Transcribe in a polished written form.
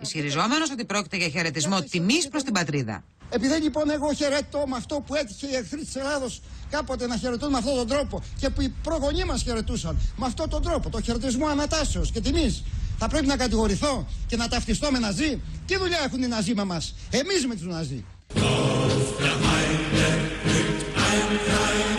ισχυριζόμενος ότι πρόκειται για χαιρετισμό τιμής προς την πατρίδα. Επειδή λοιπόν εγώ χαιρετώ με αυτό που έτυχε οι εχθροί της Ελλάδος κάποτε να χαιρετούν με αυτόν τον τρόπο και που οι προγονείς μας χαιρετούσαν με αυτόν τον τρόπο, το χαιρετισμό ανατάσεως και τιμής, θα πρέπει να κατηγορηθώ και να ταυτιστώ με Ναζί? Τι δουλειά έχουν οι Ναζί με μας, εμείς με τους Ναζί?